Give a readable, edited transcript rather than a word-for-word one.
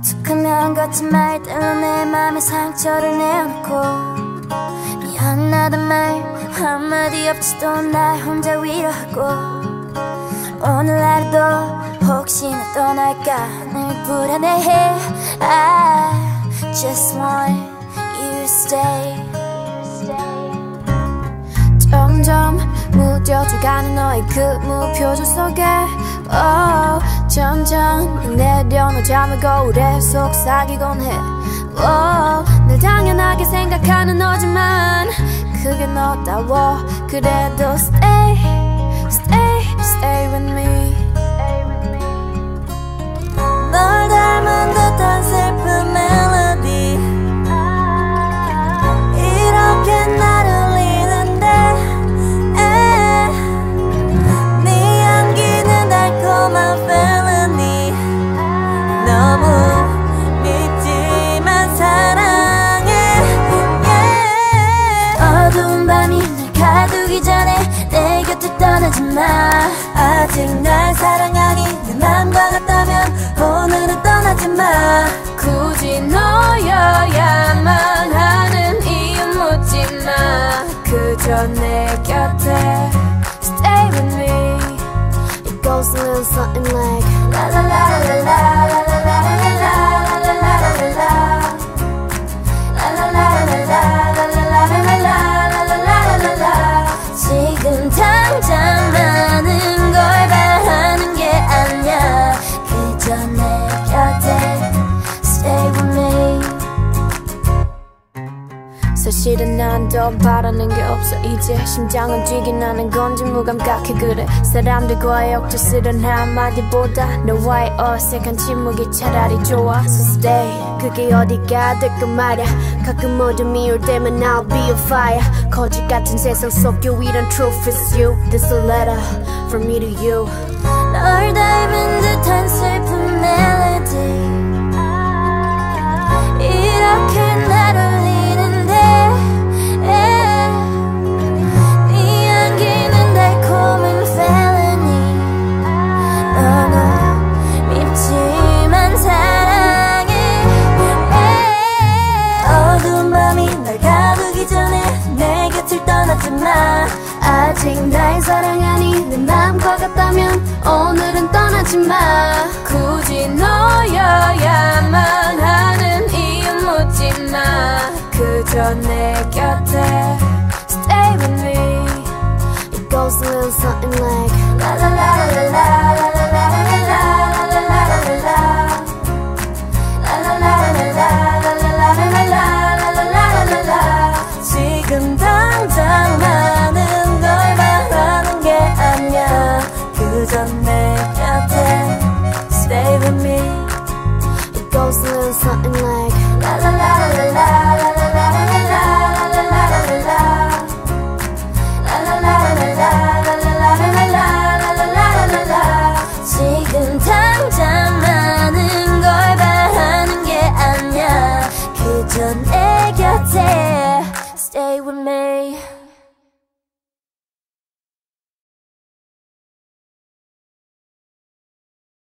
툭하면 거친 말들로 내 맘에 상처를 내어놓고 미안하단 말 한마디 없이도 날 혼자 위로하고 오늘 하루도 혹시나 떠날까 늘 불안해해. I just want you to stay. 점점 무뎌져가는 너의 그 무표정 속에 점점 내려놓자며 거울에 속삭이곤 해. 늘 당연하게 생각하는 너지만 그게 너다워. 그래도 stay, stay, stay with me. 널 닮은 듯한 슬픈 멜로디 이렇게 나를 울리는데 네 향기는 달콤한 felony. 너무 밉지만 사랑해, yeah. 어두운 밤이 날 가두기 전에 내 곁을 떠나지 마. 아직 날 사랑하니 내 맘과 같다면 오늘은 떠나지 마. 굳이 너여야만 하는 이유 묻지 마. 그저 내 곁에 stay with me. It goes a little something like la la la la la la la la la la la la la la la. 지금 당장 많은 걸 바라는 게 아니야. 그저 내 곁에 stay with me. 사실은 난 더 바라는 게 없어. 이제 심장은 뛰긴 하는 건지 무감각해. 그래 사람들과의 억지스런 한마디보다 너와의 어색한 침묵이 차라리 좋아. So stay. 그게 어디가 될까 말야. 가끔 어둠이 올 때면 I'll be on fire. 거짓 같은 세상 속 유일한 truth is you. This a letter from me to you. 널 닮은 듯한 슬픈 멜로디 이렇게 나를 울리는데 네 향기는 달콤한 felony. 너무 밉지만 사랑해. 어두운 밤이 날 가두기 전에 내 곁을 떠나지 마. 아직 날 사랑하니 내 맘과 같다면 오늘은 떠나지 마. 굳이 너여야만 하는 이유 묻지 마. 그저 내 곁에 stay with me. It goes a little something like